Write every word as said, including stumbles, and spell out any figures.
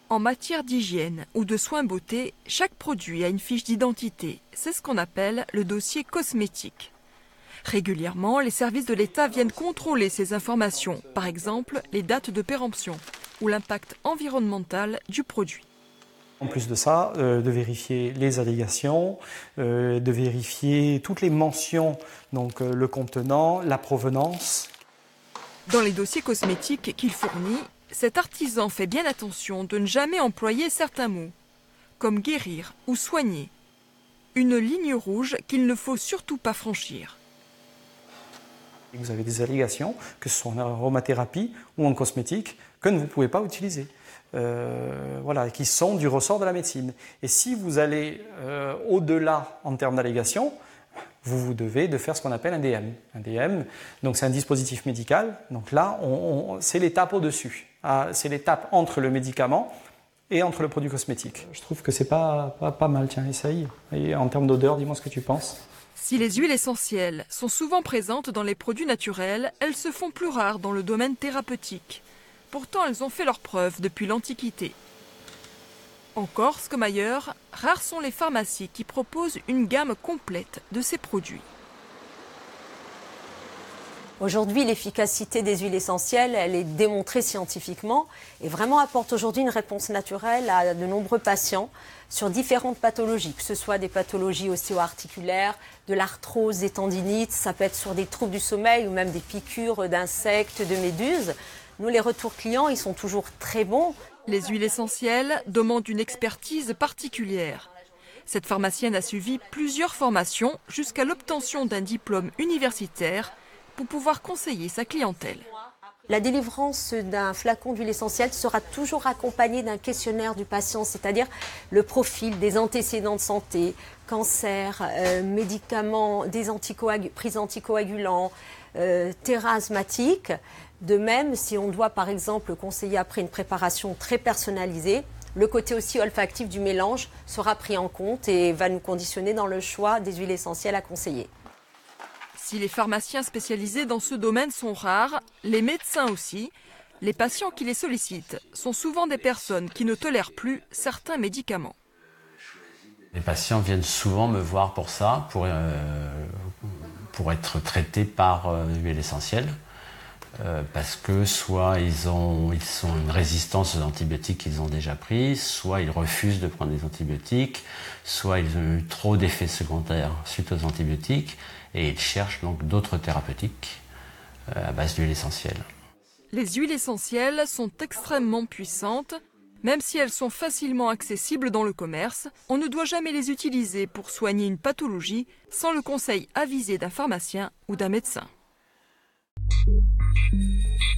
En matière d'hygiène ou de soins beauté, chaque produit a une fiche d'identité. C'est ce qu'on appelle le dossier cosmétique. Régulièrement, les services de l'État viennent contrôler ces informations, par exemple les dates de péremption ou l'impact environnemental du produit. En plus de ça, euh, de vérifier les allégations, euh, de vérifier toutes les mentions, donc euh, le contenant, la provenance. Dans les dossiers cosmétiques qu'il fournit, cet artisan fait bien attention de ne jamais employer certains mots, comme guérir ou soigner. Une ligne rouge qu'il ne faut surtout pas franchir. Vous avez des allégations, que ce soit en aromathérapie ou en cosmétique, que vous ne pouvez pas utiliser. Euh, voilà, qui sont du ressort de la médecine. Et si vous allez euh, au-delà en termes d'allégations, vous vous devez de faire ce qu'on appelle un D M. Un D M, donc c'est un dispositif médical. Donc là, on, on, c'est l'étape au-dessus. Ah, c'est l'étape entre le médicament et entre le produit cosmétique. Je trouve que c'est pas, pas, pas mal. Tiens, essaye. Et en termes d'odeur, dis-moi ce que tu penses. Si les huiles essentielles sont souvent présentes dans les produits naturels, elles se font plus rares dans le domaine thérapeutique. Pourtant, elles ont fait leurs preuves depuis l'Antiquité. En Corse comme ailleurs, rares sont les pharmacies qui proposent une gamme complète de ces produits. Aujourd'hui, l'efficacité des huiles essentielles, elle est démontrée scientifiquement et vraiment apporte aujourd'hui une réponse naturelle à de nombreux patients sur différentes pathologies, que ce soit des pathologies ostéo-articulaires, de l'arthrose, des tendinites, ça peut être sur des troubles du sommeil ou même des piqûres d'insectes, de méduses. Nous, les retours clients, ils sont toujours très bons. Les huiles essentielles demandent une expertise particulière. Cette pharmacienne a suivi plusieurs formations jusqu'à l'obtention d'un diplôme universitaire pour pouvoir conseiller sa clientèle. La délivrance d'un flacon d'huile essentielle sera toujours accompagnée d'un questionnaire du patient, c'est-à-dire le profil des antécédents de santé, cancer, euh, médicaments, des anticoag- prises anticoagulants, euh, terrain asthmatique. De même, si on doit par exemple conseiller après une préparation très personnalisée, le côté aussi olfactif du mélange sera pris en compte et va nous conditionner dans le choix des huiles essentielles à conseiller. Si les pharmaciens spécialisés dans ce domaine sont rares, les médecins aussi, les patients qui les sollicitent sont souvent des personnes qui ne tolèrent plus certains médicaments. Les patients viennent souvent me voir pour ça, pour, euh, pour être traités par euh, l'huile essentielle. Euh, parce que soit ils ont, ils ont une résistance aux antibiotiques qu'ils ont déjà pris, soit ils refusent de prendre des antibiotiques, soit ils ont eu trop d'effets secondaires suite aux antibiotiques et ils cherchent donc d'autres thérapeutiques euh, à base d'huile essentielle. Les huiles essentielles sont extrêmement puissantes. Même si elles sont facilement accessibles dans le commerce, on ne doit jamais les utiliser pour soigner une pathologie sans le conseil avisé d'un pharmacien ou d'un médecin. Thank you.